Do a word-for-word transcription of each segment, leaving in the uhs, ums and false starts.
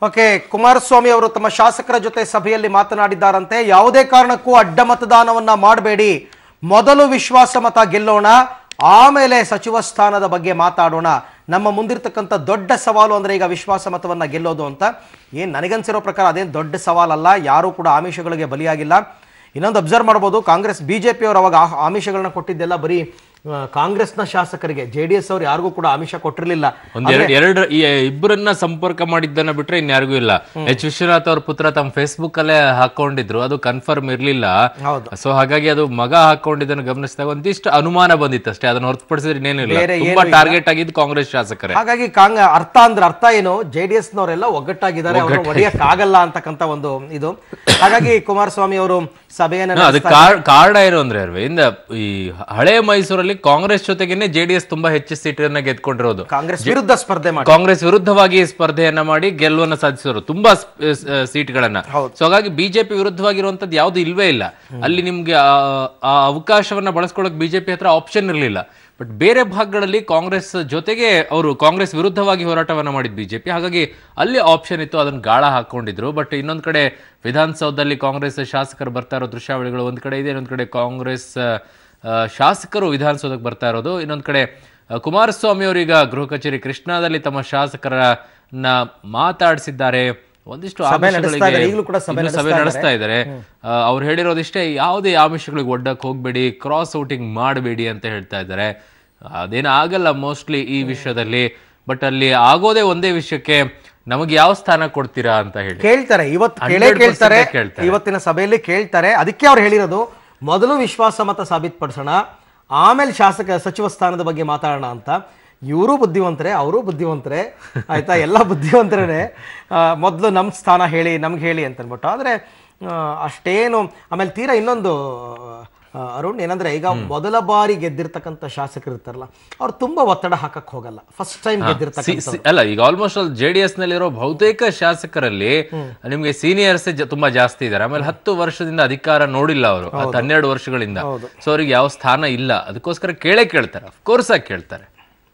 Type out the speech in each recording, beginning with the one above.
Okay, Kumaraswamy ಅವರು ತಮ್ಮ ಶಾಸಕರ ಜೊತೆ ಸಭೆಯಲ್ಲಿ ಮಾತನಾಡಿದ್ದಾರಂತೆ. ಯಾವುದೇ ಕಾರಣಕ್ಕೂ ಅಡ್ಡ ಮತದಾನವನ್ನ ಮಾಡಬೇಡಿ, ಮೊದಲು ವಿಶ್ವಾಸ ಮತ ಗೆಲ್ಲೋಣ, ಆಮೇಲೆ ಸಚಿವ ಸ್ಥಾನದ ಬಗ್ಗೆ ಮಾತಾಡೋಣ. ನಮ್ಮ ಮುಂದಿರ್ತಕ್ಕಂಥ ದೊಡ್ಡ ಸವಾಲು ಅಂದ್ರೆ ಈಗ ವಿಶ್ವಾಸ ಮತವನ್ನ ಗೆಲ್ಲೋದು ಅಂತ. ಏನ್ ನನಗನ್ಸಿರೋ ಪ್ರಕಾರ ಅದೇನು ದೊಡ್ಡ ಸವಾಲಲ್ಲ, ಯಾರು ಕೂಡ ಆಮಿಷಗಳಿಗೆ ಬಲಿಯಾಗಿಲ್ಲ. ಇನ್ನೊಂದು ಅಬ್ಸರ್ವ್ ಮಾಡ್ಬೋದು, ಕಾಂಗ್ರೆಸ್ ಬಿಜೆಪಿ ಅವರು ಅವಾಗ ಆಮಿಷಗಳನ್ನ ಕೊಟ್ಟಿದ್ದೆಲ್ಲ ಬರೀ ಕಾಂಗ್ರೆಸ್ನ ಶಾಸಕರಿಗೆ, ಜೆ ಡಿ ಎಸ್ ಅವ್ರು ಯಾರಿಗೂ ಕೂಡ ಆಮಿಷ ಕೊಟ್ಟಿರಲಿಲ್ಲ. ಎರಡು ಇಬ್ಬರನ್ನ ಸಂಪರ್ಕ ಮಾಡಿದ್ದನ್ನ ಬಿಟ್ರೆ ಇನ್ಯಾರಿಗೂ ಇಲ್ಲ. ಎಚ್ ವಿಶ್ವನಾಥ್ ಅವ್ರ ಪುತ್ರ ತಮ್ಮ ಫೇಸ್ಬುಕ್ ಅಲ್ಲೇ ಹಾಕೊಂಡಿದ್ರು, ಅದು ಕನ್ಫರ್ಮ್ ಇರ್ಲಿಲ್ಲ. ಸೊ ಹಾಗಾಗಿ ಅದು ಮಗ ಹಾಕೊಂಡಿದ್ದನ್ನು ಗಮನಿಸಿದಾಗ ಒಂದಿಷ್ಟು ಅನುಮಾನ ಬಂದಿತ್ತು ಅಷ್ಟೇ, ಅದನ್ನ ಹೊರತುಪಡಿಸಿದ್ರೆ ಇನ್ನೇನಿಲ್ಲ. ತುಂಬಾ ಟಾರ್ಗೆಟ್ ಆಗಿದ್ದು ಕಾಂಗ್ರೆಸ್ ಶಾಸಕರೇ. ಹಾಗಾಗಿ ಕಾಂಗ್ ಅರ್ಥ ಅಂದ್ರೆ ಅರ್ಥ ಏನು, ಜೆ ಡಿ ಎಸ್ ನವರೆಲ್ಲ ಒಗ್ಗಟ್ಟಾಗಿದ್ದಾರೆ, ಅವರು ಒಡೆಯಕ್ ಆಗಲ್ಲ ಅಂತಕ್ಕಂತ ಒಂದು ಇದು. ಹಾಗಾಗಿ ಕುಮಾರಸ್ವಾಮಿ ಅವರು ಸಭೆಯನ್ನ, ಅದು ಕಾರಣ ಏನು ಅಂದ್ರೆ ಅರವಿಂದ್, ಈ ಹಳೆ ಮೈಸೂರಲ್ಲಿ ಕಾಂಗ್ರೆಸ್ ಜೊತೆಗೇನೆ ಜೆಡಿಎಸ್ ತುಂಬಾ ಹೆಚ್ಚು ಸೀಟನ್ನ ಗೆದ್ಕೊಂಡಿರೋದು. ಕಾಂಗ್ರೆಸ್ ವಿರುದ್ಧ ಸ್ಪರ್ಧೆ ಮಾಡಿ ಕಾಂಗ್ರೆಸ್ ವಿರುದ್ಧವಾಗಿ ಸ್ಪರ್ಧೆಯನ್ನ ಮಾಡಿ ಗೆಲುವನ್ನು ಸಾಧಿಸಿದ್ರು ತುಂಬಾ ಸೀಟ್ಗಳನ್ನ. ಸೊ ಹಾಗಾಗಿ ಬಿಜೆಪಿ ವಿರುದ್ಧವಾಗಿರುವಂತದ್ದು ಯಾವ್ದು ಇಲ್ವೇ ಇಲ್ಲ ಅಲ್ಲಿ. ನಿಮ್ಗೆ ಆ ಅವಕಾಶವನ್ನ ಬಳಸ್ಕೊಳ್ಳೋಕೆ ಬಿಜೆಪಿ ಹತ್ರ ಆಪ್ಷನ್ ಇರಲಿಲ್ಲ. ಬಟ್ ಬೇರೆ ಭಾಗಗಳಲ್ಲಿ ಕಾಂಗ್ರೆಸ್ ಜೊತೆಗೆ ಅವರು ಕಾಂಗ್ರೆಸ್ ವಿರುದ್ಧವಾಗಿ ಹೋರಾಟವನ್ನ ಮಾಡಿದ್ ಬಿಜೆಪಿ, ಹಾಗಾಗಿ ಅಲ್ಲಿ ಆಪ್ಷನ್ ಇತ್ತು, ಅದನ್ನ ಗಾಳ ಹಾಕೊಂಡಿದ್ರು. ಬಟ್ ಇನ್ನೊಂದ್ ಕಡೆ ವಿಧಾನಸೌಧದಲ್ಲಿ ಕಾಂಗ್ರೆಸ್ ಶಾಸಕರು ಬರ್ತಾ ಇರೋ ದೃಶ್ಯಾವಳಿಗಳು ಒಂದ್ ಕಡೆ ಇದೆ, ಇನ್ನೊಂದ್ ಕಡೆ ಕಾಂಗ್ರೆಸ್ ಶಾಸಕರು ವಿಧಾನಸೌಧಕ್ಕೆ ಬರ್ತಾ ಇರೋದು. ಇನ್ನೊಂದ್ ಕಡೆ ಕುಮಾರಸ್ವಾಮಿ ಅವರೀಗ ಗೃಹ ಕಚೇರಿ ಕೃಷ್ಣಾದಲ್ಲಿ ತಮ್ಮ ಶಾಸಕರನ್ನ ಮಾತಾಡಿಸಿದ್ದಾರೆ. ಒಂದಿಷ್ಟು ಸಭೆ ನಡೆಸ್ತಾ ಇದ್ದಾರೆ. ಅವ್ರು ಹೇಳಿರೋದಿಷ್ಟೇ, ಯಾವುದೇ ಆಮಿಷಗಳಿಗೆ ಒಡ್ಡಕ್ಕೆ ಹೋಗ್ಬೇಡಿ, ಕ್ರಾಸ್ ಔಟಿಂಗ್ ಮಾಡಬೇಡಿ ಅಂತ ಹೇಳ್ತಾ ಇದ್ದಾರೆ. ಅದೇನ ಆಗಲ್ಲ ಮೋಸ್ಟ್ಲಿ ಈ ವಿಷಯದಲ್ಲಿ. ಬಟ್ ಅಲ್ಲಿ ಆಗೋದೇ ಒಂದೇ ವಿಷಯಕ್ಕೆ, ನಮಗೆ ಯಾವ ಸ್ಥಾನ ಕೊಡ್ತೀರಾ ಅಂತ ಹೇಳಿ ಕೇಳ್ತಾರೆ. ಇವತ್ತು ಕೇಳ್ತಾರೆ, ಇವತ್ತಿನ ಸಭೆಯಲ್ಲಿ ಕೇಳ್ತಾರೆ. ಅದಕ್ಕೆ ಅವ್ರು ಹೇಳಿರೋದು, ಮೊದಲು ವಿಶ್ವಾಸ ಮತ ಸಾಬೀತುಪಡಿಸೋಣ, ಆಮೇಲೆ ಶಾಸಕ ಸಚಿವ ಸ್ಥಾನದ ಬಗ್ಗೆ ಮಾತಾಡೋಣ ಅಂತ. ಇವರು ಬುದ್ಧಿವಂತರೇ, ಅವರು ಬುದ್ಧಿವಂತರೇ, ಆಯ್ತಾ, ಎಲ್ಲ ಬುದ್ಧಿವಂತರೇ. ಮೊದಲು ನಮ್ಮ ಸ್ಥಾನ ಹೇಳಿ, ನಮ್ಗೆ ಹೇಳಿ ಅಂತ ಅಂದ್ಬಿಟ್ಟು. ಆದರೆ ಅಷ್ಟೇನು. ಆಮೇಲೆ ತೀರಾ ಇನ್ನೊಂದು ಅರುಣ್ ಏನಂದ್ರೆ, ಈಗ ಮೊದಲ ಬಾರಿ ಗೆದ್ದಿರ್ತಕ್ಕಂಥ ಶಾಸಕರು ಇರ್ತಾರಲ್ಲ, ಅವ್ರು ತುಂಬಾ ಒತ್ತಡ ಹಾಕಕ್ ಹೋಗಲ್ಲ. ಫಸ್ಟ್ ಟೈಮ್ ಗೆದ್ದಿರ್ತಕ್ಕಂಥ ಅಲ್ಲ, ಈಗ ಆಲ್ಮೋಸ್ಟ್ ಆಲ್ ಜೆಡಿಎಸ್ ನಲ್ಲಿರೋ ಬಹುತೇಕ ಶಾಸಕರಲ್ಲಿ ನಿಮ್ಗೆ ಸೀನಿಯರ್ಸ್ ತುಂಬಾ ಜಾಸ್ತಿ ಇದ್ದಾರೆ. ಆಮೇಲೆ ಹತ್ತು ವರ್ಷದಿಂದ ಅಧಿಕಾರ ನೋಡಿಲ್ಲ ಅವರು, ಹನ್ನೆರಡು ವರ್ಷಗಳಿಂದ. ಸೊ ಅವ್ರಿಗೆ ಯಾವ ಸ್ಥಾನ ಇಲ್ಲ, ಅದಕ್ಕೋಸ್ಕರ ಕೇಳೇ ಕೇಳ್ತಾರೆ, ಅಫ್ಕೋರ್ಸ್ ಆಗಿ ಕೇಳ್ತಾರೆ.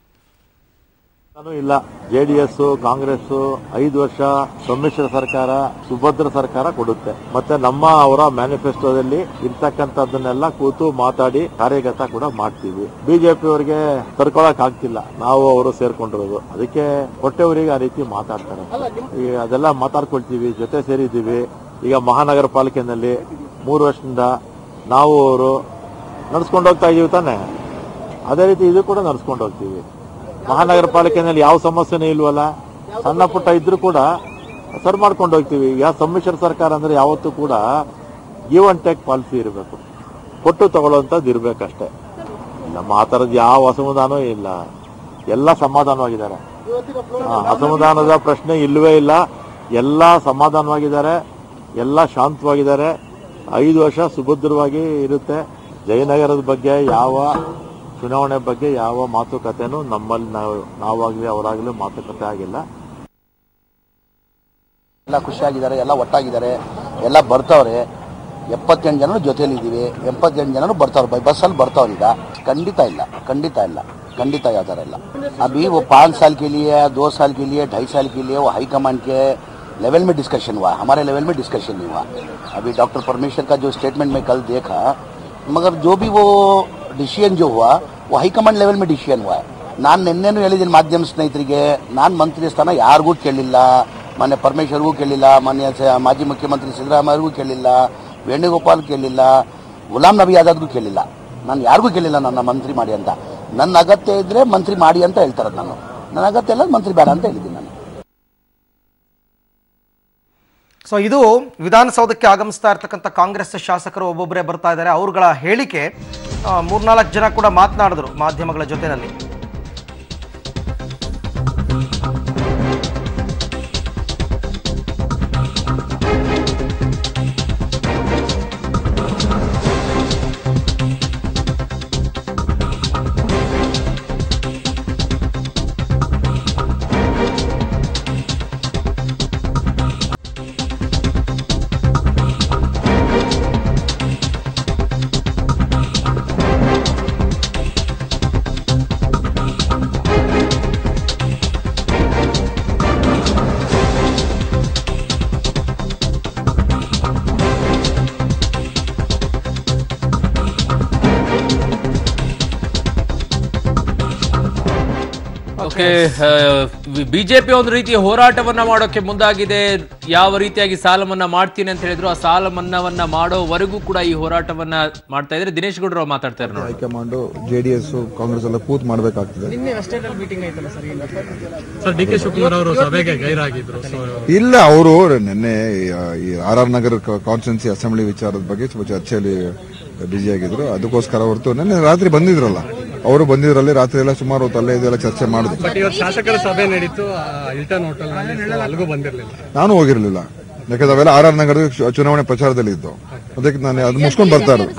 ಇಲ್ಲ, ಜೆಡಿಎಸ್ ಕಾಂಗ್ರೆಸ್ ಐದು ವರ್ಷ ಸಮ್ಮಿಶ್ರ ಸರ್ಕಾರ, ಸುಭದ್ರ ಸರ್ಕಾರ ಕೊಡುತ್ತೆ. ಮತ್ತೆ ನಮ್ಮ ಅವರ ಮ್ಯಾನಿಫೆಸ್ಟೋದಲ್ಲಿ ಇರ್ತಕ್ಕಂಥದ್ದನ್ನೆಲ್ಲ ಕೂತು ಮಾತಾಡಿ ಕಾರ್ಯಗತ ಕೂಡ ಮಾಡ್ತೀವಿ. ಬಿಜೆಪಿ ಅವರಿಗೆ ತರ್ಕೊಳಕ್ ಆಗ್ತಿಲ್ಲ, ನಾವು ಅವರು ಸೇರ್ಕೊಂಡಿರೋದು, ಅದಕ್ಕೆ ಹೊಟ್ಟೆವರಿಗೆ ಆ ರೀತಿ ಮಾತಾಡ್ತಾರೆ. ಈಗ ಅದೆಲ್ಲ ಮಾತಾಡ್ಕೊಳ್ತೀವಿ, ಜೊತೆ ಸೇರಿದ್ದೀವಿ. ಈಗ ಮಹಾನಗರ ಪಾಲಿಕೆನಲ್ಲಿ ಮೂರು ವರ್ಷದಿಂದ ನಾವು ಅವರು ನಡ್ಸ್ಕೊಂಡು ಹೋಗ್ತಾ ಇದೀವಿ ತಾನೆ, ಅದೇ ರೀತಿ ಇದು ಕೂಡ ನಡ್ಸ್ಕೊಂಡು ಹೋಗ್ತೀವಿ. ಮಹಾನಗರ ಪಾಲಿಕೆನಲ್ಲಿ ಯಾವ ಸಮಸ್ಯೆನೂ ಇಲ್ವಲ್ಲ, ಸಣ್ಣ ಪುಟ್ಟ ಇದ್ರೂ ಕೂಡ ಸರ್ ಮಾಡ್ಕೊಂಡು ಹೋಗ್ತೀವಿ. ಈಗ ಸಮ್ಮಿಶ್ರ ಸರ್ಕಾರ ಅಂದ್ರೆ ಯಾವತ್ತೂ ಕೂಡ ಗಿವ್ ಅಂಡ್ ಟೇಕ್ ಪಾಲಿಸಿ ಇರಬೇಕು, ಕೊಟ್ಟು ತಗೊಳ್ಳುವಂಥದ್ದು ಇರ್ಬೇಕಷ್ಟೇ. ನಮ್ಮ ಆ ಥರದ್ದು ಯಾವ ಅಸಮಾಧಾನವೂ ಇಲ್ಲ, ಎಲ್ಲ ಸಮಾಧಾನವಾಗಿದ್ದಾರೆ. ಅಸಮಾಧಾನದ ಪ್ರಶ್ನೆ ಇಲ್ಲವೇ ಇಲ್ಲ, ಎಲ್ಲ ಸಮಾಧಾನವಾಗಿದ್ದಾರೆ, ಎಲ್ಲ ಶಾಂತವಾಗಿದ್ದಾರೆ. ಐದು ವರ್ಷ ಸುಭದ್ರವಾಗಿ ಇರುತ್ತೆ. ಜಯನಗರದ ಬಗ್ಗೆ ಯಾವ ಚುನಾವಣೆ ಬಗ್ಗೆ ಯಾವ ಮಾತುಕತೆನೂ ನಮ್ಮಲ್ಲಿ ನಾವು ನಾವಾಗಲಿ ಅವರಾಗಲಿ ಮಾತುಕತೆ ಆಗಿಲ್ಲ. ಎಲ್ಲ ಖುಷಿಯಾಗಿದ್ದಾರೆ, ಎಲ್ಲ ಒಟ್ಟಾಗಿದ್ದಾರೆ, ಎಲ್ಲ ಬರ್ತಾವ್ರೆ. ಎಪ್ಪತ್ತೆಂಟು ಜನ ಜೊತೆಲಿ ಇದ್ದೀವಿ, ಎಪ್ಪತ್ತೆಂಟು ಜನನು ಬರ್ತಾವ್ರೆ, ಬಸ್ಸಲ್ಲಿ ಬರ್ತಾವ್ರೆ. ಈಗ ಖಂಡಿತ ಇಲ್ಲ, ಖಂಡಿತ ಇಲ್ಲ, ಖಂಡಿತ ಯಾವ ಥರ ಇಲ್ಲ. अभी वो पाँच साल के लिए, दो साल के लिए, ढाई साल के लिए वो हाईकमान के लेवल में डिस्कशन हुआ, हमारे लेवल में डिस्कशन नहीं हुआ. अभी डॉक्टर परमेश्वर का जो स्टेटमेंट में कल देखा, मगर जो भी वो ಡಿಸಿಷನ್ जो हुआ वो ಹೈಕಮಾಂಡ್ ಲೆವೆಲ್ में ಡಿಸಿಷನ್ हुआ. ನಾನು ನಿನ್ನೆನೂ ಹೇಳಿದ್ದೀನಿ ಮಾಧ್ಯಮ ಸ್ನೇಹಿತರಿಗೆ, ನಾನು ಮಂತ್ರಿ ಸ್ಥಾನ ಯಾರಿಗೂ ಕೇಳಿಲ್ಲ, ಮೊನ್ನೆ ಪರಮೇಶ್ವರ್ಗೂ ಕೇಳಿಲ್ಲ, ಮೊನ್ನೆ ಮಾಜಿ ಮುಖ್ಯಮಂತ್ರಿ ಸಿದ್ದರಾಮಯ್ಯಗೂ ಕೇಳಿಲ್ಲ, ವೇಣುಗೋಪಾಲ್ ಕೇಳಿಲ್ಲ, ಗುಲಾಂ ನಬಿ ಆಜಾದ್ಗೂ ಕೇಳಿಲ್ಲ. ನಾನು ಯಾರಿಗೂ ಕೇಳಿಲ್ಲ ನನ್ನ ಮಂತ್ರಿ ಮಾಡಿ ಅಂತ. ನನ್ನ ಅಗತ್ಯ ಇದ್ರೆ ಮಂತ್ರಿ ಮಾಡಿ ಅಂತ ಹೇಳ್ತಾರೆ. ನಾನು ನನ್ನ ಅಗತ್ಯ ಇಲ್ಲ, ಮಂತ್ರಿ ಬೇಡ ಅಂತ ಹೇಳಿದ್ದೀನಿ ನಾನು. ಸೊ ಇದು ವಿಧಾನಸೌಧಕ್ಕೆ ಆಗಮಿಸ್ತಾ ಇರ್ತಕ್ಕಂಥ ಕಾಂಗ್ರೆಸ್ ಶಾಸಕರು ಒಬ್ಬೊಬ್ಬರೇ ಬರ್ತಾ ಇದ್ದಾರೆ. ಅವ್ರಗಳ ಹೇಳಿಕೆ ಮೂರ್ನಾಲ್ಕು ಜನ ಕೂಡ ಮಾತನಾಡಿದ್ರು ಮಾಧ್ಯಮಗಳ ಜೊತೆನಲ್ಲಿ. ಓಕೆ, ಬಿಜೆಪಿ ಒಂದು ರೀತಿಯ ಹೋರಾಟವನ್ನ ಮಾಡೋಕೆ ಮುಂದಾಗಿದೆ. ಯಾವ ರೀತಿಯಾಗಿ ಸಾಲ ಮನ್ನಾ ಮಾಡ್ತೀನಿ ಅಂತ ಹೇಳಿದ್ರು, ಆ ಸಾಲ ಮನ್ನಾವನ್ನ ಮಾಡೋವರೆಗೂ ಕೂಡ ಈ ಹೋರಾಟವನ್ನ ಮಾಡ್ತಾ ಇದ್ರೆ. ದಿನೇಶ್ ಗೌಡ್ರು ಮಾತಾಡ್ತಾ ಇದ್ದಾರೆ. ಹೈಕಮಾಂಡ್ ಜೆಡಿಎಸ್ ಕಾಂಗ್ರೆಸ್ ಎಲ್ಲ ಕೂತ್ ಮಾಡಬೇಕಾಗ್ತದೆ. ಇಲ್ಲ, ಅವರು ನಿನ್ನೆ R R Nagar constituency assembly ವಿಚಾರದ ಬಗ್ಗೆ ಸ್ವಲ್ಪ ಚರ್ಚೆಯಲ್ಲಿ ಬಿಜಿ ಆಗಿದ್ರು. ಅದಕ್ಕೋಸ್ಕರ ಹೊರತು ನಿನ್ನೆ ರಾತ್ರಿ ಬಂದಿದ್ರಲ್ಲ, ಅವರು ಬಂದಿದ್ರಲ್ಲಿ ರಾತ್ರಿ ಎಲ್ಲ ಸುಮಾರು ಹೊತ್ತು ಅಲ್ಲೇ ಇದೆಲ್ಲ ಚರ್ಚೆ ಮಾಡಿದ್ರು. ಶಾಸಕರ ಸಭೆ ನಡೀತು ಹಿಲ್ಟನ್ ಹೋಟೆಲ್ ಅಲ್ಲಿಗೂ ಬಂದಿರಲಿಲ್ಲ, ನಾನು ಹೋಗಿರ್ಲಿಲ್ಲ. ಯಾಕಂದ್ರೆ ಅವೆಲ್ಲ ಆರ್ ಆರ್ ನಗರದ ಚುನಾವಣೆ ಪ್ರಚಾರದಲ್ಲಿ ಇದ್ದು, ಅದಕ್ಕೆ ನಾನು ಅದು ಮುಗಿಸ್ಕೊಂಡು ಬರ್ತಾ ಇರೋದು.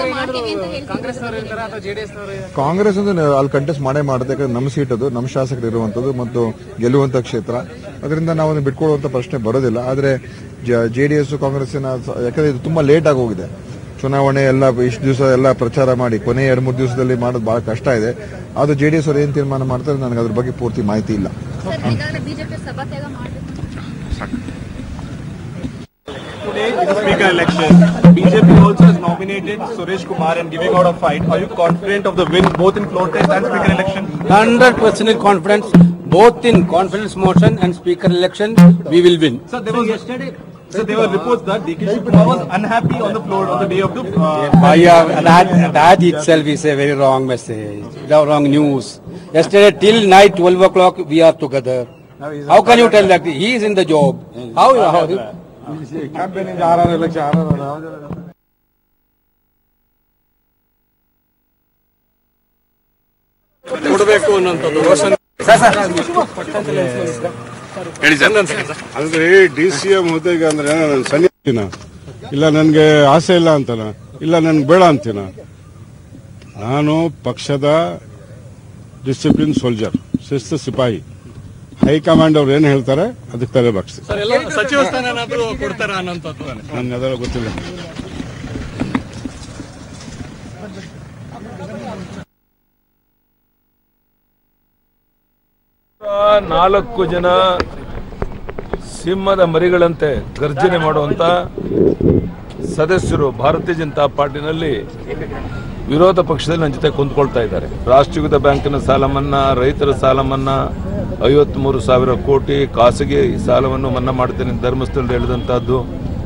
ಕಾಂಗ್ರೆಸ್ ಅಂದ್ರೆ ಅಲ್ಲಿ ಕಂಟೆಸ್ಟ್ ಮಾಡೇ ಮಾಡುತ್ತೆ, ಯಾಕಂದ್ರೆ ನಮ್ಮ ಸೀಟ್ ಅದು, ನಮ್ಮ ಶಾಸಕರು ಇರುವಂತದ್ದು ಮತ್ತು ಗೆಲ್ಲುವಂತ ಕ್ಷೇತ್ರ. ಅದರಿಂದ ನಾವು ಅದನ್ನು ಬಿಟ್ಕೊಳ್ಳುವಂತ ಪ್ರಶ್ನೆ ಬರೋದಿಲ್ಲ. ಆದ್ರೆ ಜೆಡಿಎಸ್ ಕಾಂಗ್ರೆಸ್ಸಿನ, ಯಾಕಂದ್ರೆ ಇದು ತುಂಬಾ ಲೇಟ್ ಆಗಿ ಹೋಗಿದೆ ಚುನಾವಣೆ ಎಲ್ಲ, ಇಷ್ಟು ದಿವಸ ಎಲ್ಲ ಪ್ರಚಾರ ಮಾಡಿ ಕೊನೆ ಎರಡು ಮೂರು ದಿವಸದಲ್ಲಿ ಮಾಡೋದು ಬಹಳ ಕಷ್ಟ ಇದೆ. ಅದು ಜೆಡಿಎಸ್ ಅವರು ಏನ್ ತೀರ್ಮಾನ ಮಾಡ್ತಾರೆ ನನಗೆ ಅದ್ರ ಬಗ್ಗೆ ಪೂರ್ತಿ ಮಾಹಿತಿ ಇಲ್ಲ. Today is the speaker election. B J P also has nominated Suresh Kumar and giving out a fight. Are you confident of the win both in floor test and speaker election? one hundred percent confidence both in confidence motion and speaker election we will win. So there was yesterday. So there were reports that D K Shiv Kumar was unhappy on the floor on the day of the. Uh, yeah, that that itself is a very wrong message, wrong news. Yesterday till night twelve o'clock we are together. How can you tell that he is in the job? How how? Campaign ಇಂದ R R election ಕೊಡಬೇಕು ಅನ್ನೋಂಥದ್ದು ರೋಷನ್ ಅಂದ್ರೆ D C M ಹುದ್ದೆಗೆ ಅಂದ್ರೆ ನಾನು ಸನ್ನಿಹಿನ ಇಲ್ಲ, ನನ್ಗೆ ಆಸೆ ಇಲ್ಲ ಅಂತನ, ಇಲ್ಲ ನನ್ಗೆ ಬೇಡ ಅಂತೀನ. ನಾನು ಪಕ್ಷದ ಡಿಸಿಪ್ಲಿನ್ ಸೋಲ್ಜರ್, ಶಿಸ್ತು ಸಿಪಾಯಿ. ಹೈಕಮಾಂಡ್ ಅವ್ರು ಏನ್ ಹೇಳ್ತಾರೆ ಅದಕ್ಕೆ ತಲೆ ಬಾಗಿಸಿ. ಸಚಿವ ಸ್ಥಾನ ಏನಾದ್ರು ಕೊಡ್ತಾರ ಅನ್ನೋಂಥದ್ದು ನನ್ಗೆ ಅದೆಲ್ಲ ಗೊತ್ತಿಲ್ಲ. ನಾಲ್ಕು ಜನ ಸಿಂಹದ ಮರಿಗಳಂತೆ ಗರ್ಜನೆ ಮಾಡುವಂತ ಸದಸ್ಯರು ಭಾರತೀಯ ಜನತಾ ಪಾರ್ಟಿನಲ್ಲಿ ವಿರೋಧ ಪಕ್ಷದಲ್ಲಿ ನನ್ನ ಜೊತೆ ಕುಂತ್ಕೊಳ್ತಾ ಇದ್ದಾರೆ. ರಾಷ್ಟ್ರೀಕೃತ ಬ್ಯಾಂಕಿನ ಸಾಲ ಮನ್ನಾ, ರೈತರ ಸಾಲ ಮನ್ನಾ, ಐವತ್ಮೂರು ಸಾವಿರ ಕೋಟಿ ಖಾಸಗಿ ಸಾಲವನ್ನು ಮನ್ನಾ ಮಾಡ್ತೇನೆ ಧರ್ಮಸ್ಥಳದಲ್ಲಿ ಹೇಳಿದಂತಹದ್ದು,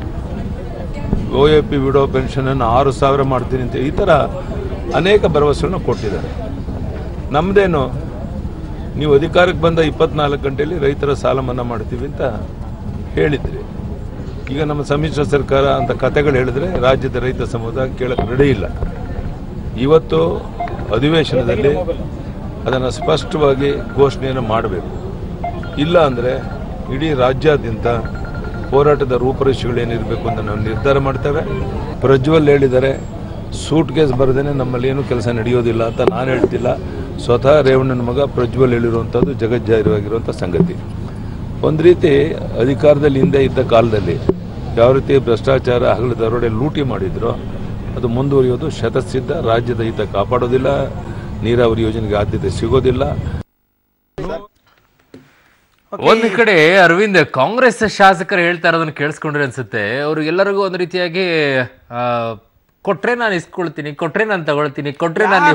O A P widow pension ಅನ್ನು ಆರು ಸಾವಿರ ಮಾಡ್ತೀನಿ ಅಂತ, ಈ ತರ ಅನೇಕ ಭರವಸೆಗಳನ್ನು ಕೊಟ್ಟಿದ್ದಾರೆ. ನಮ್ದೇನು, ನೀವು ಅಧಿಕಾರಕ್ಕೆ ಬಂದ ಇಪ್ಪತ್ನಾಲ್ಕು ಗಂಟೆಯಲ್ಲಿ ರೈತರ ಸಾಲ ಮನ್ನಾ ಮಾಡ್ತೀವಿ ಅಂತ ಹೇಳಿದ್ರಿ. ಈಗ ನಮ್ಮ ಸಮ್ಮಿಶ್ರ ಸರ್ಕಾರ ಅಂತ ಕತೆಗಳು ಹೇಳಿದ್ರೆ ರಾಜ್ಯದ ರೈತ ಸಮುದಾಯ ಕೇಳಕ್ಕೆ ರೆಡಿ ಇಲ್ಲ. ಇವತ್ತು ಅಧಿವೇಶನದಲ್ಲಿ ಅದನ್ನು ಸ್ಪಷ್ಟವಾಗಿ ಘೋಷಣೆಯನ್ನು ಮಾಡಬೇಕು. ಇಲ್ಲ ಅಂದರೆ ಇಡೀ ರಾಜ್ಯಾದ್ಯಂತ ಹೋರಾಟದ ರೂಪರೇಷೆಗಳೇನಿರಬೇಕು ಅಂತ ನಾವು ನಿರ್ಧಾರ ಮಾಡ್ತೇವೆ. ಪ್ರಜ್ವಲ್ ಹೇಳಿದ್ದಾರೆ, ಸೂಟ್ ಕೇಸ್ ಬರದೇನೆ ನಮ್ಮಲ್ಲಿ ಏನು ಕೆಲಸ ನಡೆಯೋದಿಲ್ಲ ಅಂತ. ನಾನು ಹೇಳ್ತಿಲ್ಲ, ಸ್ವತಃ ರೇವಣ್ಣನ ಮಗ ಪ್ರಜ್ವಲ್ ಹೇಳಿರುವಂಥದ್ದು ಜಗಜ್ಜಾಹಿರವಾಗಿರುವಂಥ ಸಂಗತಿ. ಒಂದು ರೀತಿ ಅಧಿಕಾರದಲ್ಲಿ ಹಿಂದೆ ಇದ್ದ ಕಾಲದಲ್ಲಿ ಯಾವ ರೀತಿ ಭ್ರಷ್ಟಾಚಾರ, ಹಗಲು ದರೋಡೆ, ಲೂಟಿ ಮಾಡಿದ್ರು, ಅದು ಮುಂದುವರಿಯೋದು ಶತಸಿದ್ಧ. ರಾಜ್ಯದ ಹಿತ ಕಾಪಾಡೋದಿಲ್ಲ, ನೀರಾವರಿ ಯೋಜನೆಗೆ ಆದ್ಯತೆ ಸಿಗೋದಿಲ್ಲ. ಒಂದ್ ಕಡೆ ಅರವಿಂದ್, ಕಾಂಗ್ರೆಸ್ ಶಾಸಕರು ಹೇಳ್ತಾ ಇರೋದನ್ನ ಕೇಳಿಸ್ಕೊಂಡ್ರೆ ಅನ್ಸುತ್ತೆ ಅವ್ರಿಗೆಲ್ಲರಿಗೂ ಒಂದ್ ರೀತಿಯಾಗಿ ಕೊಟ್ರೆ ನಾನು ಇಸ್ಕೊಳ್ತೀನಿ, ಕೊಟ್ರೆ ನಾನು ತಗೊಳ್ತೀನಿ, ಕೊಟ್ರೆ ನಾನು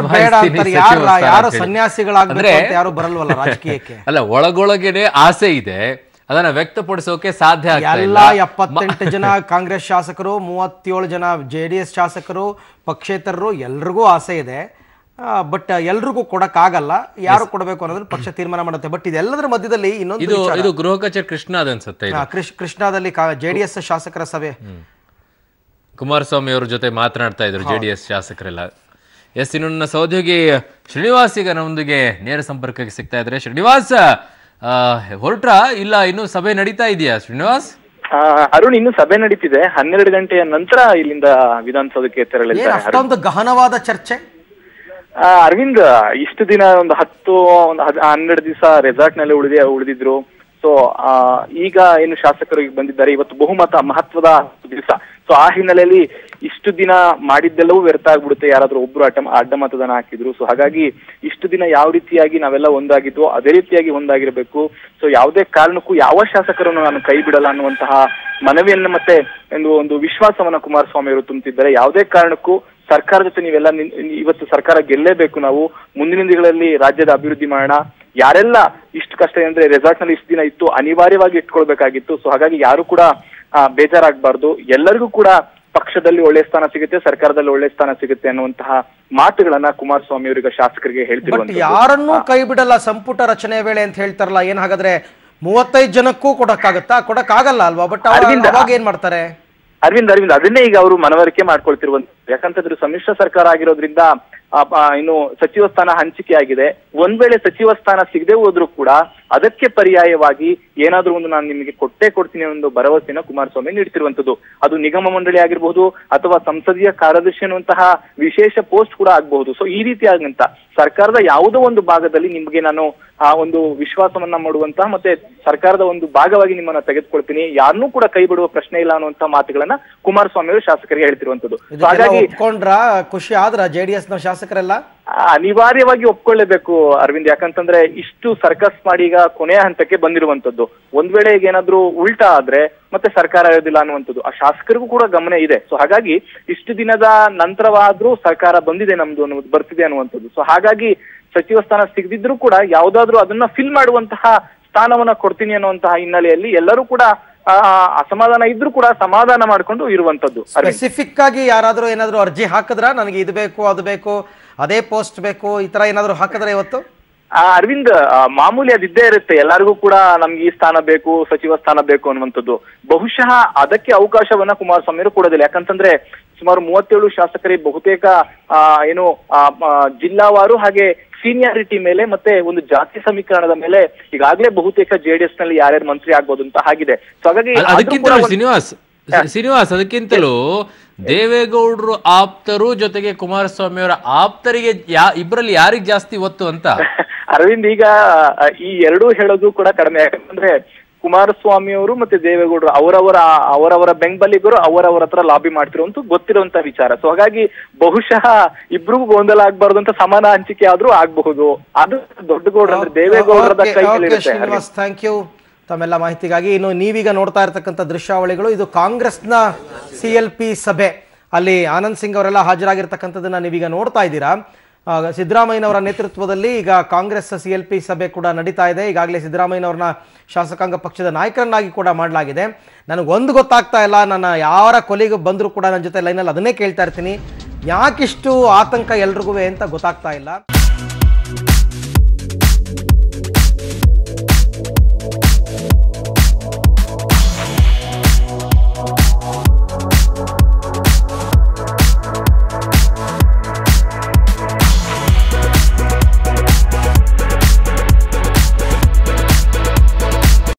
ಅಲ್ಲ, ಒಳಗೊಳಗೇನೆ ಆಸೆ ಇದೆ, ಅದನ್ನ ವ್ಯಕ್ತಪಡಿಸೋಕೆ ಸಾಧ್ಯ ಎಲ್ಲ ಎಪ್ಪತ್ತೆಂಟು ಜನ ಕಾಂಗ್ರೆಸ್ ಶಾಸಕರು, ಮೂವತ್ತೇಳು ಜನ ಜೆಡಿಎಸ್ ಶಾಸಕರು, ಪಕ್ಷೇತರರು ಎಲ್ರಿಗೂ ಆಸೆ ಇದೆ. ಬಟ್ ಎಲ್ರಿಗೂ ಕೊಡಕ್ ಆಗಲ್ಲ. ಯಾರು ಕೊಡಬೇಕು ಅನ್ನೋದನ್ನ ಪಕ್ಷ ತೀರ್ಮಾನ ಮಾಡುತ್ತೆ. ಬಟ್ ಇದೆಲ್ಲದರ ಮಧ್ಯದಲ್ಲಿ ಇನ್ನೊಂದು, ಇದು ಗೃಹ ಕಚೇರಿ ಕೃಷ್ಣಾದ ಅನ್ಸುತ್ತೆ, ಕೃಷ್ಣಾದಲ್ಲಿ ಜೆಡಿಎಸ್ ಶಾಸಕರ ಸಭೆ, ಕುಮಾರಸ್ವಾಮಿ ಅವ್ರ ಜೊತೆ ಮಾತನಾಡ್ತಾ ಇದ್ರು ಜೆಡಿಎಸ್ ಶಾಸಕರೆಲ್ಲ. ಎಸ್, ಇನ್ನು ನನ್ನ ಸಹೋದ್ಯೋಗಿ ಶ್ರೀನಿವಾಸ್ ಈಗ ನಮ್ಮೊಂದಿಗೆ ನೇರ ಸಂಪರ್ಕಕ್ಕೆ ಸಿಗ್ತಾ ಇದ್ರೆ. ಶ್ರೀನಿವಾಸ್, ಹೊರಟ್ರ ಇಲ್ಲ ಇನ್ನು ಸಭೆ ನಡೀತಾ ಇದೆಯಾ ಶ್ರೀನಿವಾಸ್? ಅರುಣ್, ಇನ್ನು ಸಭೆ ನಡೀತಿದೆ. ಹನ್ನೆರಡು ಗಂಟೆಯ ನಂತರ ಇಲ್ಲಿಂದ ವಿಧಾನಸೌಧಕ್ಕೆ ತೆರಳಿದ್ದಾರೆ. ಅಷ್ಟೊಂದು ಗಹನವಾದ ಚರ್ಚೆ. ಅರವಿಂದ್ ಇಷ್ಟು ದಿನ ಒಂದು ಹತ್ತು ಒಂದು ಹನ್ನೆರಡು ದಿವಸ ರೆಸಾರ್ಟ್ ನಲ್ಲಿ ಉಳಿದ ಉಳಿದಿದ್ರು. ಸೊ ಈಗ ಏನು ಶಾಸಕರು ಬಂದಿದ್ದಾರೆ, ಇವತ್ತು ಬಹುಮತ ಮಹತ್ವದ ದಿವಸ. ಸೊ ಆ ಹಿನ್ನೆಲೆಯಲ್ಲಿ ಇಷ್ಟು ದಿನ ಮಾಡಿದ್ದೆಲ್ಲವೂ ವ್ಯರ್ಥ ಆಗ್ಬಿಡುತ್ತೆ ಯಾರಾದ್ರೂ ಒಬ್ರು ಅಡ್ಡ ಅಡ್ಡ ಮತದಾನ ಹಾಕಿದ್ರು. ಸೊ ಹಾಗಾಗಿ ಇಷ್ಟು ದಿನ ಯಾವ ರೀತಿಯಾಗಿ ನಾವೆಲ್ಲ ಒಂದಾಗಿದ್ವು ಅದೇ ರೀತಿಯಾಗಿ ಒಂದಾಗಿರ್ಬೇಕು. ಸೊ ಯಾವುದೇ ಕಾರಣಕ್ಕೂ ಯಾವ ಶಾಸಕರನ್ನು ನಾನು ಕೈ ಬಿಡಲ್ಲ ಅನ್ನುವಂತಹ ಮನವಿಯನ್ನು ಮತ್ತೆ ಒಂದು ಒಂದು ವಿಶ್ವಾಸವನ್ನ ಕುಮಾರಸ್ವಾಮಿ ಅವರು ತುಂಬುತ್ತಿದ್ದಾರೆ. ಯಾವುದೇ ಕಾರಣಕ್ಕೂ ಸರ್ಕಾರ ಜೊತೆ ನೀವೆಲ್ಲ ಇವತ್ತು ಸರ್ಕಾರ ಗೆಲ್ಲೇಬೇಕು, ನಾವು ಮುಂದಿನ ದಿನಗಳಲ್ಲಿ ರಾಜ್ಯದ ಅಭಿವೃದ್ಧಿ ಮಾಡೋಣ, ಯಾರೆಲ್ಲ ಇಷ್ಟು ಕಷ್ಟ ಅಂದ್ರೆ ರೆಸಾರ್ಟ್ ನಲ್ಲಿ ಇಷ್ಟು ದಿನ ಇತ್ತು, ಅನಿವಾರ್ಯವಾಗಿ ಇಟ್ಕೊಳ್ಬೇಕಾಗಿತ್ತು. ಸೊ ಹಾಗಾಗಿ ಯಾರು ಕೂಡ ಬೇಜಾರಾಗಬಾರ್ದು. ಎಲ್ಲರಿಗೂ ಕೂಡ ಪಕ್ಷದಲ್ಲಿ ಒಳ್ಳೆ ಸ್ಥಾನ ಸಿಗುತ್ತೆ, ಸರ್ಕಾರದಲ್ಲಿ ಒಳ್ಳೆ ಸ್ಥಾನ ಸಿಗುತ್ತೆ ಅನ್ನುವಂತಹ ಮಾತುಗಳನ್ನ ಕುಮಾರಸ್ವಾಮಿ ಅವರಿಗೆ ಶಾಸಕರಿಗೆ ಹೇಳ್ತಿರುವಂತ. ಯಾರನ್ನೂ ಕೈ ಬಿಡಲ್ಲ ಸಂಪುಟ ರಚನೆ ವೇಳೆ ಅಂತ ಹೇಳ್ತಾರಲ್ಲ, ಏನ್ ಹಾಗಾದ್ರೆ ಮೂವತ್ತೈದು ಜನಕ್ಕೂ ಕೊಡಕ್ಕಾಗತ್ತಾ? ಕೊಡಕ್ಕಾಗಲ್ಲ ಅಲ್ವಾ? ಬಟ್ ಅವಾಗ ಏನ್ ಮಾಡ್ತಾರೆ? ಅರವಿಂದ್ ಅರವಿಂದ್ ಅದನ್ನೇ ಈಗ ಅವರು ಮನವರಿಕೆ ಮಾಡ್ಕೊಳ್ತಿರುವಂತ. ಯಾಕಂತಂದ್ರೆ ಸಮ್ಮಿಶ್ರ ಸರ್ಕಾರ ಆಗಿರೋದ್ರಿಂದ ಇನ್ನು ಸಚಿವ ಸ್ಥಾನ ಹಂಚಿಕೆ ಆಗಿದೆ. ಒಂದ್ ವೇಳೆ ಸಚಿವ ಸ್ಥಾನ ಸಿಗದೆ ಹೋದ್ರು ಕೂಡ ಅದಕ್ಕೆ ಪರ್ಯಾಯವಾಗಿ ಏನಾದ್ರೂ ಒಂದು ನಾನು ನಿಮಗೆ ಕೊಟ್ಟೆ ಕೊಡ್ತೀನಿ ಒಂದು ಭರವಸೆನ ಕುಮಾರಸ್ವಾಮಿ ನೀಡ್ತಿರುವಂತದ್ದು. ಅದು ನಿಗಮ ಮಂಡಳಿ ಆಗಿರಬಹುದು ಅಥವಾ ಸಂಸದೀಯ ಕಾರ್ಯದರ್ಶಿ ಅನ್ನುವಂತಹ ವಿಶೇಷ ಪೋಸ್ಟ್ ಕೂಡ ಆಗಬಹುದು. ಸೊ ಈ ರೀತಿಯಾದಂತ ಸರ್ಕಾರದ ಯಾವುದೋ ಒಂದು ಭಾಗದಲ್ಲಿ ನಿಮ್ಗೆ ನಾನು ಆ ಒಂದು ವಿಶ್ವಾಸವನ್ನ ಮಾಡುವಂತಹ ಮತ್ತೆ ಸರ್ಕಾರದ ಒಂದು ಭಾಗವಾಗಿ ನಿಮ್ಮನ್ನ ತೆಗೆದುಕೊಳ್ತೀನಿ, ಯಾರನ್ನೂ ಕೂಡ ಕೈ ಬಿಡುವ ಪ್ರಶ್ನೆ ಇಲ್ಲ ಅನ್ನುವಂತಹ ಮಾತುಗಳನ್ನ ಕುಮಾರಸ್ವಾಮಿ ಅವರು ಶಾಸಕರಿಗೆ ಹೇಳ್ತಿರುವಂತದ್ದು. ಹಾಗಾಗಿ ಒಪ್ಕೊಂಡ್ರ ಖುಷಿ ಆದ್ರ ಜೆಡಿಎಸ್ ನ ಶಾಸಕರೆಲ್ಲ ಅನಿವಾರ್ಯವಾಗಿ ಒಪ್ಕೊಳ್ಳೇಬೇಕು ಅರವಿಂದ್. ಯಾಕಂತಂದ್ರೆ ಇಷ್ಟು ಸರ್ಕಸ್ ಮಾಡಿ ಈಗ ಕೊನೆಯ ಹಂತಕ್ಕೆ ಬಂದಿರುವಂತದ್ದು. ಒಂದ್ ವೇಳೆ ಈಗ ಏನಾದ್ರೂ ಉಲ್ಟಾ ಆದ್ರೆ ಮತ್ತೆ ಸರ್ಕಾರ ಇರೋದಿಲ್ಲ ಅನ್ನುವಂಥದ್ದು ಆ ಶಾಸಕರಿಗೂ ಕೂಡ ಗಮನ ಇದೆ. ಸೊ ಹಾಗಾಗಿ ಇಷ್ಟು ದಿನದ ನಂತರವಾದ್ರೂ ಸರ್ಕಾರ ಬಂದಿದೆ ನಮ್ದು ಅನ್ನೋದು ಬರ್ತಿದೆ ಅನ್ನುವಂಥದ್ದು. ಸೊ ಹಾಗಾಗಿ ಸಚಿವ ಸ್ಥಾನ ಸಿಗದಿದ್ರು ಕೂಡ ಯಾವ್ದಾದ್ರು ಅದನ್ನ ಫಿಲ್ ಮಾಡುವಂತಹ ಸ್ಥಾನವನ್ನ ಕೊಡ್ತೀನಿ ಅನ್ನುವಂತಹ ಹಿನ್ನೆಲೆಯಲ್ಲಿ ಎಲ್ಲರೂ ಕೂಡ ಅಸಮಾಧಾನ ಇದ್ರೂ ಕೂಡ ಸಮಾಧಾನ ಮಾಡ್ಕೊಂಡು ಇರುವಂತದ್ದು. ಸ್ಪೆಸಿಫಿಕ್ ಆಗಿ ಯಾರಾದ್ರೂ ಏನಾದ್ರು ಅರ್ಜಿ ಹಾಕಿದ್ರ ನನಗೆ ಇದು ಬೇಕು ಅದು ಬೇಕು ಅದೇ ಪೋಸ್ಟ್ ಬೇಕು ಈ ತರ ಏನಾದ್ರು ಹಾಕಿದ್ರೆ ಇವತ್ತು? ಅರವಿಂದ್ ಮಾಮೂಲಿ ಅದಿದ್ದೇ ಇರುತ್ತೆ, ಎಲ್ಲರಿಗೂ ಕೂಡ ನಮ್ಗೆ ಈ ಸ್ಥಾನ ಬೇಕು ಸಚಿವ ಸ್ಥಾನ ಬೇಕು ಅನ್ನುವಂಥದ್ದು. ಬಹುಶಃ ಅದಕ್ಕೆ ಅವಕಾಶವನ್ನ ಕುಮಾರಸ್ವಾಮಿ ಅವರು ಕೊಡೋದಿಲ್ಲ. ಯಾಕಂತಂದ್ರೆ ಸುಮಾರು ಮೂವತ್ತೇಳು ಶಾಸಕರಿಗೆ ಬಹುತೇಕ ಆ ಏನು ಜಿಲ್ಲಾವಾರು ಹಾಗೆ ಸೀನಿಯಾರಿಟಿ ಮೇಲೆ ಮತ್ತೆ ಒಂದು ಜಾತಿ ಸಮೀಕರಣದ ಮೇಲೆ ಈಗಾಗಲೇ ಬಹುತೇಕ ಜೆಡಿಎಸ್ ನಲ್ಲಿ ಯಾರ್ಯಾರು ಮಂತ್ರಿ ಆಗ್ಬೋದು ಅಂತ ಆಗಿದೆ. ಸೊ ಹಾಗಾಗಿ ಶ್ರೀನಿವಾಸ್ ಶ್ರೀನಿವಾಸ್ ಅದಕ್ಕಿಂತಲೂ ದೇವೇಗೌಡರು ಆಪ್ತರು ಜೊತೆಗೆ ಕುಮಾರಸ್ವಾಮಿ ಅವರ ಆಪ್ತರಿಗೆ ಯಾ ಇಬ್ಬರಲ್ಲಿ ಯಾರಿಗ್ ಜಾಸ್ತಿ ಒತ್ತು ಅಂತ ಅರವಿಂದ್ ಈಗ ಈ ಎರಡೂ ಹೇಳೋದು ಕೂಡ ಕಡಿಮೆ. ಯಾಕಂದ್ರೆ ಕುಮಾರಸ್ವಾಮಿ ಅವರು ಮತ್ತೆ ದೇವೇಗೌಡರು ಅವರವರ ಅವರವರ ಬೆಂಬಲಿಗರು ಅವರವರ ಹತ್ರ ಲಾಬಿ ಮಾಡ್ತಿರುವಂತ ಗೊತ್ತಿರುವಂತ ವಿಚಾರ. ಸೊ ಹಾಗಾಗಿ ಬಹುಶಃ ಇಬ್ರಿಗೂ ಗೊಂದಲ ಆಗ್ಬಾರ್ದು ಅಂತ ಸಮಾನ ಹಂಚಿಕೆ ಆದ್ರೂ ಆಗ್ಬಹುದು. ಅದು ದೊಡ್ಡಗೌಡ್ರ ಅಂದ್ರೆ ದೇವೇಗೌಡರದ ಕೈಗಳಿರುತ್ತೆ. ಥ್ಯಾಂಕ್ ಯು ತಮ್ಮೆಲ್ಲ ಮಾಹಿತಿಗಾಗಿ. ಇನ್ನು ನೀವೀಗ ನೋಡ್ತಾ ಇರತಕ್ಕಂಥ ದೃಶ್ಯಾವಳಿಗಳು ಇದು ಕಾಂಗ್ರೆಸ್ನ ಸಿ ಎಲ್ ಪಿ ಸಭೆ. ಅಲ್ಲಿ ಆನಂದ್ ಸಿಂಗ್ ಅವರೆಲ್ಲ ಹಾಜರಾಗಿರ್ತಕ್ಕಂಥದ್ದನ್ನ ನೀವೀಗ ನೋಡ್ತಾ ಇದ್ದೀರಾ. ಸಿದ್ದರಾಮಯ್ಯನವರ ನೇತೃತ್ವದಲ್ಲಿ ಈಗ ಕಾಂಗ್ರೆಸ್ ಸಿ ಎಲ್ ಪಿ ಸಭೆ ಕೂಡ ನಡೀತಾ ಇದೆ. ಈಗಾಗಲೇ ಸಿದ್ದರಾಮಯ್ಯನವ್ರನ್ನ ಶಾಸಕಾಂಗ ಪಕ್ಷದ ನಾಯಕರನ್ನಾಗಿ ಕೂಡ ಮಾಡಲಾಗಿದೆ. ನನಗೊಂದು ಗೊತ್ತಾಗ್ತಾ ಇಲ್ಲ, ನನ್ನ ಯಾರ ಕೊಲೆಗೆ ಬಂದರೂ ಕೂಡ ನನ್ನ ಜೊತೆ ಲೈನಲ್ಲಿ ಅದನ್ನೇ ಕೇಳ್ತಾ ಇರ್ತೀನಿ, ಯಾಕಿಷ್ಟು ಆತಂಕ ಎಲ್ರಿಗೂ ಅಂತ ಗೊತ್ತಾಗ್ತಾ ಇಲ್ಲ.